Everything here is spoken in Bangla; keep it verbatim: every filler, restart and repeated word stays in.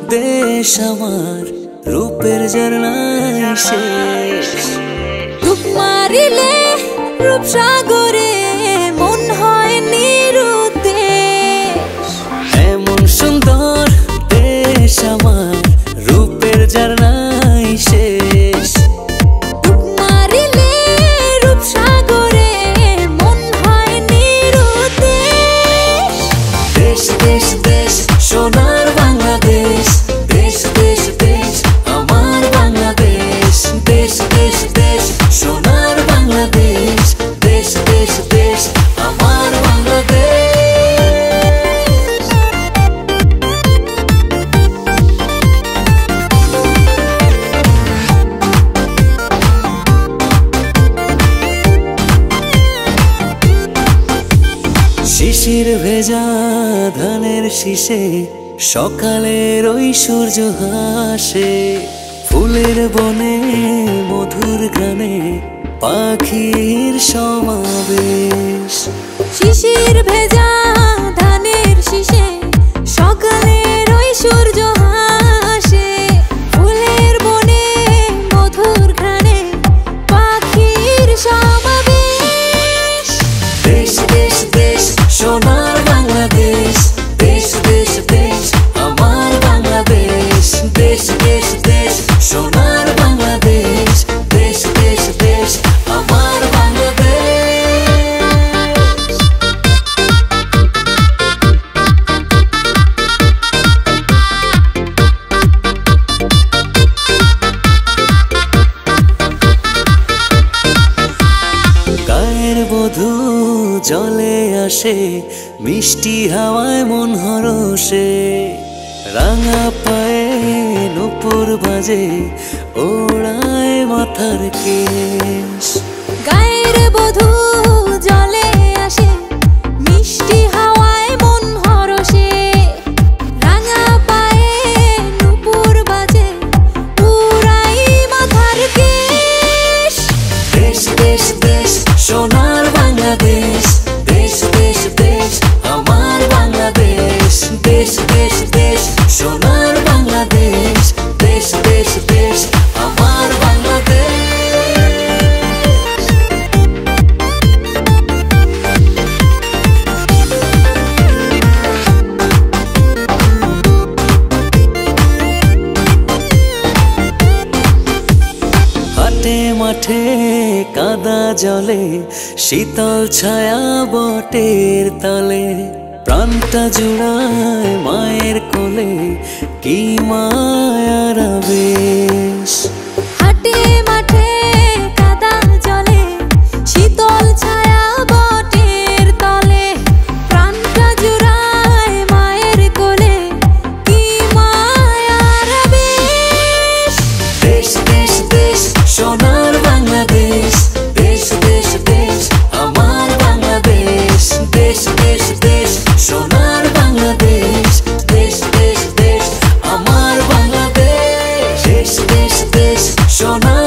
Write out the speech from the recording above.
দেশ আমার রূপের ঝর্ণায় শেষ। ডুব মারিলে রূপসাগরে মন হয় নিরুদ্দেশ। এমন সুন্দর দেশ আমার রূপের ঝর্ণায় শেষ। ডুব মারিলে রূপসাগরে মন হয় নিরুদ্দেশ। দেশ দেশ দেশ সোনার বাংলাদেশ, দেশ দেশ দেশ আমার বাংলাদেশ। দেশ দেশ দেশ সোনার বাংলাদেশ, দেশ দেশ দেশ আমার বাংলাদেশ। শিশির ভেজা ধানের শীষে সকালের ওই সূর্য হাসে। ফুলের বনে মধুর গানে পাখির সমাবেশ। শিশির ভেজা ধানের শীষে সকালের ওই সূর্য হাসে। ফুলের বনে মধুর ঘ্রাণে পাখির সমাবেশ। দেশ দেশ দেশ সোনার বাংলাদেশ, দেশ দেশ দেশ আমার বাংলাদেশ। দেশ দেশ দেশ সোনার বাংলাদেশ, দেশ দেশ দেশ আমার বাংলাদেশ। গায়ের বধূ জলে আসে মিষ্টি হাওয়ায় মন হরষে। রাঙা পায়ে নূপুর বাজে ওড়ায় মাথার কেশ। গায়ের বধূ জলে আসে মিষ্টি হাওয়ায় মন হরষে। রাঙা পায়ে নূপুর বাজে উড়াই মাথার কেশ। দেশ দেশ দেশ সোনার বাংলাদেশ, দেশ দেশ দেশ আমার বাংলাদেশ। দেশ দেশ দেশ সোনার বাংলাদেশ, দেশ দেশ দেশ আমার বাংলাদেশ। হাটে মাঠে কাদা জলে শীতল ছায়া বটের তলে। প্রাণটা জুড়ায় মায়ের কোলে কি মায়ার আবেশ। হাটে মাঠে কাদা জলে শীতল ছায়া বটের তলে। প্রাণটা জুড়ায় মায়ের কোলে কি মায়ার আবেশ। দেশ দেশ দেশ সোনার বাংলাদেশ, দেশ দেশ দেশ আমার বাংলাদেশ। দেশ দেশ দেশ সোনার বাংলাদেশ, দেশ দেশ দেশ আমার বাংলাদেশ। দেশ দেশ দেশ সোনার